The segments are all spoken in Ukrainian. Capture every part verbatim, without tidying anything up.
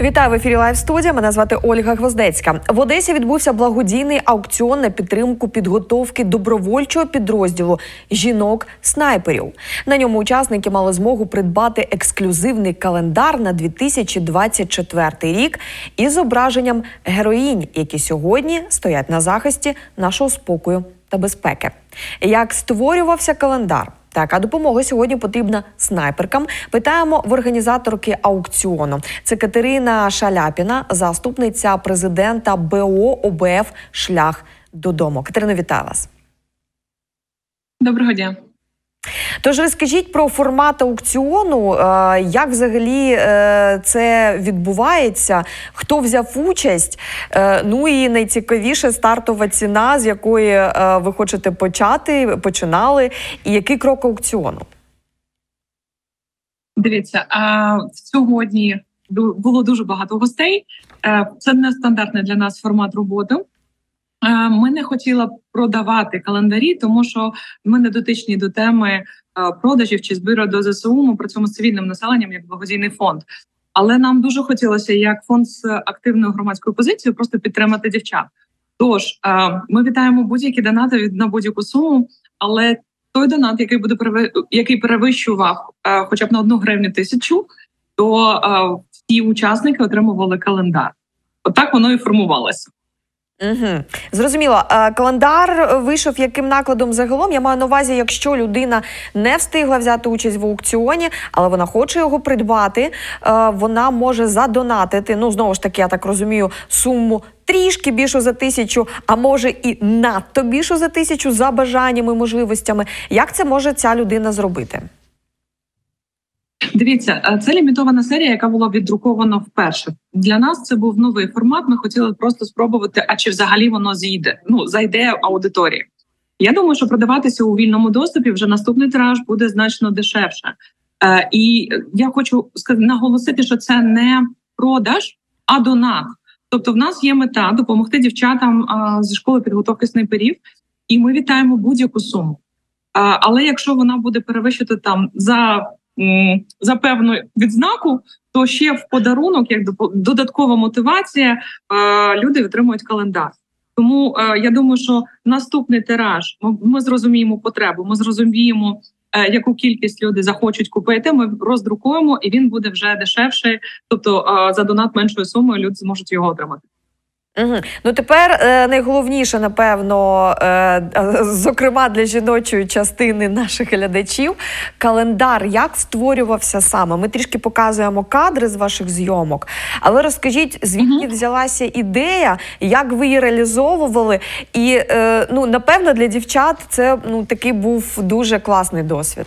Вітаю в ефірі Лайв студія. Мене звати Ольга Гвоздецька. В Одесі відбувся благодійний аукціон на підтримку підготовки добровольчого підрозділу жінок-снайперів. На ньому учасники мали змогу придбати ексклюзивний календар на дві тисячі двадцять четвертий рік із зображенням героїнь, які сьогодні стоять на захисті нашого спокою та безпеки. Як створювався календар? Та яка допомога сьогодні потрібна снайперкам? Питаємо в організаторки аукціону. Це Катерина Шаляпіна, заступниця президента БО ОБФ «Шлях додому». Катерино, вітаю вас. Доброго дня. Тож розкажіть про формат аукціону, як взагалі це відбувається, хто взяв участь, ну і найцікавіше стартова ціна, з якої ви хочете почати, починали, і який крок аукціону? Дивіться, сьогодні було дуже багато гостей, це не стандартний для нас формат роботи. Ми не хотіли продавати календарі, тому що ми не дотичні до теми продажів чи збору до ЗСУ. Ми працюємо з цивільним населенням як благодійний фонд. Але нам дуже хотілося, як фонд з активною громадською позицією, просто підтримати дівчат. Тож, ми вітаємо будь-які донати на будь-яку суму, але той донат, який буде який перевищував хоча б на одну гривню тисячу, то всі учасники отримували календар. Отак воно і формувалося. Угу. Зрозуміло. Календар вийшов яким накладом загалом? Я маю на увазі, якщо людина не встигла взяти участь в аукціоні, але вона хоче його придбати, вона може задонатити, ну, знову ж таки, я так розумію, суму трішки більшу за тисячу, а може і надто більшу за тисячу за бажаннями, можливостями. Як це може ця людина зробити? Дивіться, це лімітована серія, яка була віддрукована вперше. Для нас це був новий формат, ми хотіли просто спробувати, а чи взагалі воно зійде, ну, зайде аудиторії. Я думаю, що продаватися у вільному доступі вже наступний тираж буде значно дешевше. Е, і я хочу наголосити, що це не продаж, а донат. Тобто в нас є мета допомогти дівчатам а, зі школи підготовки снайперів, і ми вітаємо будь-яку суму. А, але якщо вона буде перевищити там за... за певну відзнаку, то ще в подарунок, як додаткова мотивація, люди отримують календар. Тому я думаю, що наступний тираж, ми зрозуміємо потребу, ми зрозуміємо, яку кількість люди захочуть купити, ми роздрукуємо, і він буде вже дешевший, тобто за донат меншою сумою люди зможуть його отримати. Угу. Ну тепер е, найголовніше, напевно, е, зокрема для жіночої частини наших глядачів, календар, як створювався саме? Ми трішки показуємо кадри з ваших зйомок, але розкажіть, звідки угу. взялася ідея, як ви її реалізовували, і, е, ну, напевно, для дівчат це, ну, такий був дуже класний досвід.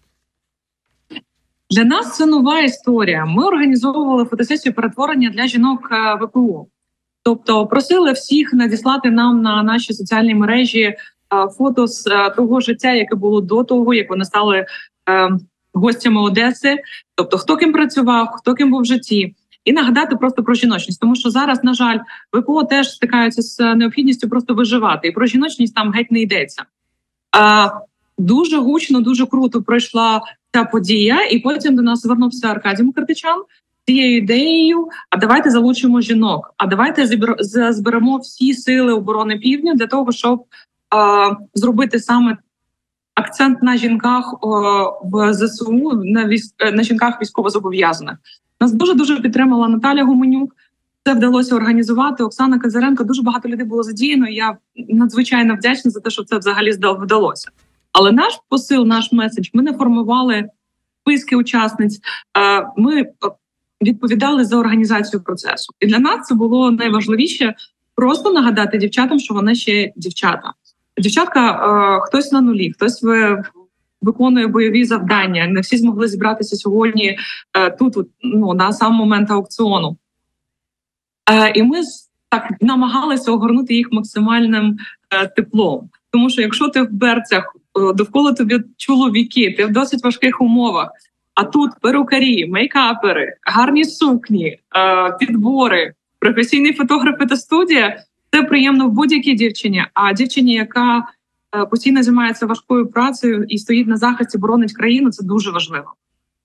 Для нас це нова історія. Ми організовували фотосесію перетворення для жінок ВПО. Тобто просили всіх надіслати нам на наші соціальні мережі фото з того життя, яке було до того, як вони стали е, гостями Одеси. Тобто хто ким працював, хто ким був в житті. І нагадати просто про жіночність. Тому що зараз, на жаль, ВПО теж стикаються з необхідністю просто виживати. І про жіночність там геть не йдеться. Е, дуже гучно, дуже круто пройшла ця подія. І потім до нас звернувся Аркадій Мукартичан цією ідеєю, а давайте залучимо жінок, а давайте зберемо всі сили оборони Півдня для того, щоб е, зробити саме акцент на жінках е, в ЗСУ, на, військ, на жінках військовозобов'язаних. Нас дуже-дуже підтримала Наталя Гуменюк, це вдалося організувати, Оксана Казаренко, дуже багато людей було задіяно, і я надзвичайно вдячна за те, що це взагалі вдалося. Але наш посил, наш меседж, ми не формували списки учасниць, е, ми відповідали за організацію процесу. І для нас це було найважливіше просто нагадати дівчатам, що вони ще дівчата. Дівчатка, е, хтось на нулі, хтось в, виконує бойові завдання. Не всі змогли зібратися сьогодні е, тут, ну, на сам момент аукціону. Е, і ми так намагалися огорнути їх максимальним е, теплом. Тому що якщо ти в берцях, е, довкола тобі чоловіки, ти в досить важких умовах, а тут перукарі, мейкапери, гарні сукні, підбори, професійні фотографи та студія – це приємно в будь-якій дівчині. А дівчині, яка постійно займається важкою працею і стоїть на захисті, боронить країну – це дуже важливо.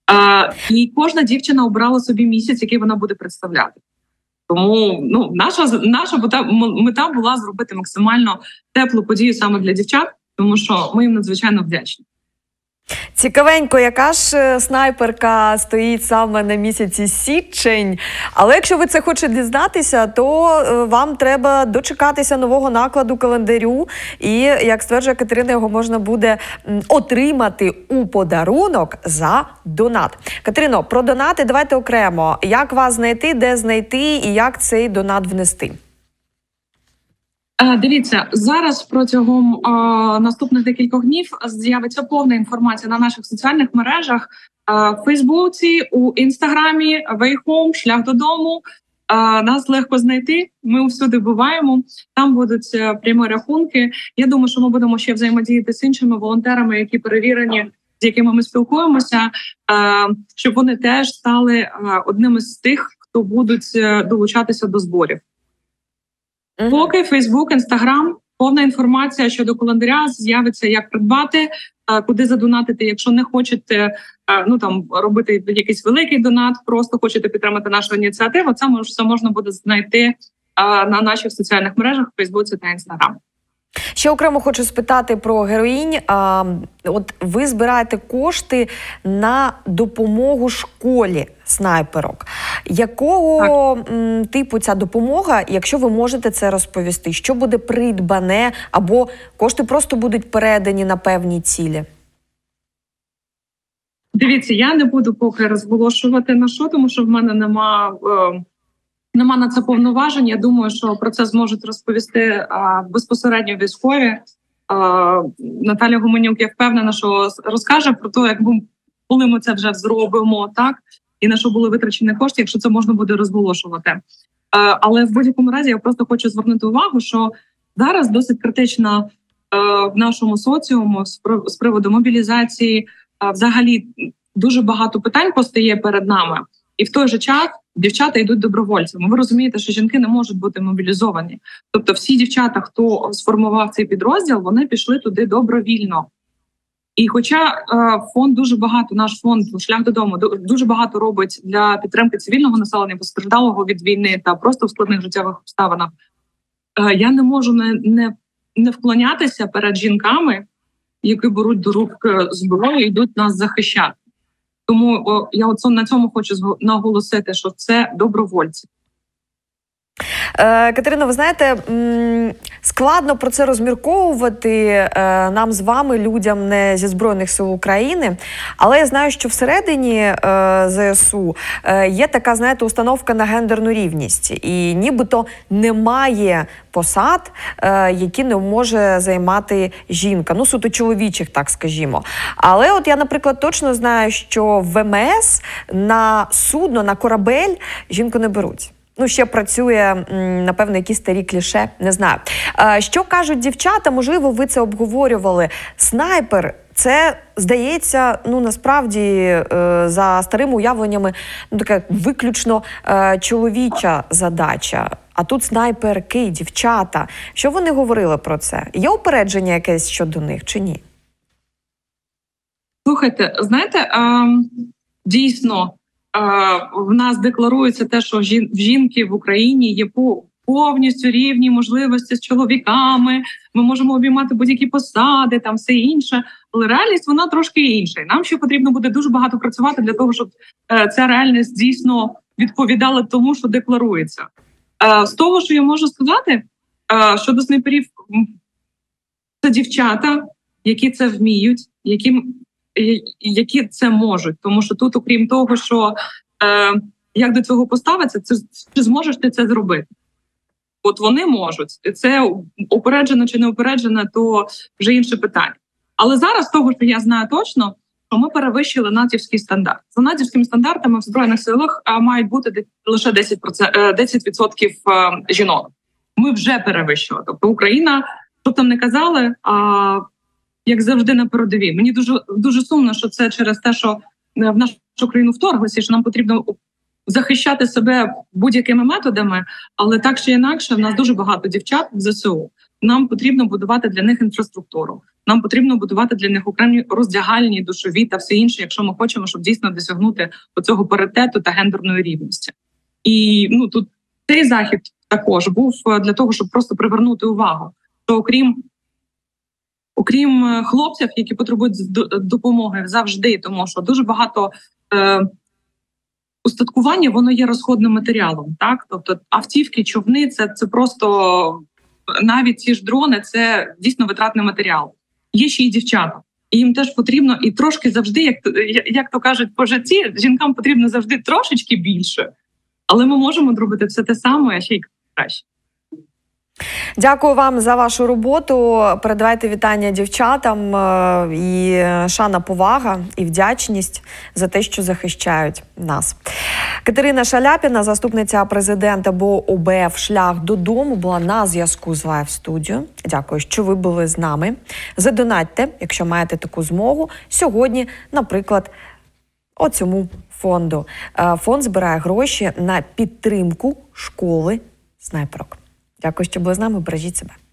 І кожна дівчина обрала собі місяць, який вона буде представляти. Тому ну, наша, наша мета була зробити максимально теплу подію саме для дівчат, тому що ми їм надзвичайно вдячні. Цікавенько, яка ж снайперка стоїть саме на місяці січень. Але якщо ви це хочете дізнатися, то вам треба дочекатися нового накладу календарю. І, як стверджує Катерина, його можна буде отримати у подарунок за донат. Катерино, про донати давайте окремо. Як вас знайти, де знайти і як цей донат внести? Дивіться, зараз протягом а, наступних декількох днів з'явиться повна інформація на наших соціальних мережах, а, в Фейсбуці, у Інстаграмі, Вейхом, Шлях додому. А, нас легко знайти, ми всюди буваємо, там будуть прямі рахунки. Я думаю, що ми будемо ще взаємодіяти з іншими волонтерами, які перевірені, з якими ми спілкуємося, а, щоб вони теж стали а, одним із тих, хто будуть долучатися до зборів. Поки Фейсбук, Інстаграм, повна інформація щодо календаря з'явиться, як придбати, куди задонатити. Якщо не хочете ну там робити якийсь великий донат, просто хочете підтримати нашу ініціативу, це все можна буде знайти на наших соціальних мережах Фейсбуці та Інстаграм. Ще окремо хочу спитати про героїнь. А, от ви збираєте кошти на допомогу школі снайперок. Якого м, типу ця допомога, якщо ви можете це розповісти? Що буде придбане або кошти просто будуть передані на певні цілі? Дивіться, я не буду поки розголошувати на що, тому що в мене нема... Е... Нема на це повноважень. Я думаю, що про це зможуть розповісти а, безпосередньо військові. А, Наталя Гуменюк, я впевнена, що розкаже про те, як ми, коли ми це вже зробимо, так, і на що були витрачені кошти, якщо це можна буде розголошувати. А, але в будь-якому разі я просто хочу звернути увагу, що зараз досить критично а, в нашому соціуму з, з приводу мобілізації, а, взагалі дуже багато питань постає перед нами. І в той же час дівчата йдуть добровольцями. Ви розумієте, що жінки не можуть бути мобілізовані. Тобто всі дівчата, хто сформував цей підрозділ, вони пішли туди добровільно. І хоча е, фонд дуже багато, наш фонд «Шлях додому» дуже багато робить для підтримки цивільного населення, постраждалого від війни та просто в складних життєвих обставинах, е, я не можу не, не, не вклонятися перед жінками, які беруть до рук зброю і йдуть нас захищати. Тому о, я оце на цьому хочу наголосити, що це добровольці. Е, Катерино, ви знаєте, складно про це розмірковувати е, нам з вами, людям не зі Збройних сил України, але я знаю, що всередині е, ЗСУ е, є така, знаєте, установка на гендерну рівність. І нібито немає посад, е, які не може займати жінка. Ну, суто чоловічих, так скажімо. Але от я, наприклад, точно знаю, що в ем ес на судно, на корабель жінку не беруть. Ну, ще працює, напевно, якісь старі кліше, не знаю. Що кажуть дівчата, можливо, ви це обговорювали. Снайпер – це, здається, ну, насправді, за старими уявленнями, ну, така виключно чоловіча задача. А тут снайперки, дівчата. Що вони говорили про це? Є упередження якесь щодо них чи ні? Слухайте, знаєте, дійсно, в нас декларується те, що в жінки в Україні є повністю рівні можливості з чоловіками, ми можемо обіймати будь-які посади, там все інше, але реальність вона трошки інша. Нам ще потрібно буде дуже багато працювати для того, щоб ця реальність дійсно відповідала тому, що декларується. З того, що я можу сказати, щодо снайперів, це дівчата, які це вміють, які які це можуть. Тому що тут, окрім того, що е, як до цього поставитися, це, чи зможеш ти це зробити? От вони можуть. Це упереджено чи не упереджено, то вже інше питання. Але зараз, того, що я знаю точно, що ми перевищили натівський стандарт. За натівськими стандартами в Збройних силах а, мають бути лише десять відсотків жінок. Ми вже перевищили. Тобто Україна, що б там не казали, а як завжди на передовій. Мені дуже дуже сумно, що це через те, що в нашу країну вторглися, що нам потрібно захищати себе будь-якими методами, але так чи інакше, в нас дуже багато дівчат в зе се у. Нам потрібно будувати для них інфраструктуру. Нам потрібно будувати для них окремі роздягальні, душові та все інше, якщо ми хочемо, щоб дійсно досягнути оцього паритету та гендерної рівності. І ну тут цей захід також був для того, щоб просто привернути увагу, що окрім окрім хлопців, які потребують допомоги завжди, тому що дуже багато е, устаткування, воно є розходним матеріалом. Так, тобто автівки, човни, це це просто навіть ці ж дрони, це дійсно витратний матеріал. Є ще й дівчата, і їм теж потрібно і трошки завжди, як як то кажуть, по житті жінкам потрібно завжди трошечки більше, але ми можемо зробити все те саме, а ще й краще. Дякую вам за вашу роботу. Передавайте вітання дівчатам і шана, повага і вдячність за те, що захищають нас. Катерина Шаляпіна, заступниця президента БО ОБФ «Шлях додому», була на зв'язку з Лайв студіо. Дякую, що ви були з нами. Задонатьте, якщо маєте таку змогу, сьогодні, наприклад, оцьому фонду. Фонд збирає гроші на підтримку школи снайперок. Дякую, що були з нами. Бережіть себе.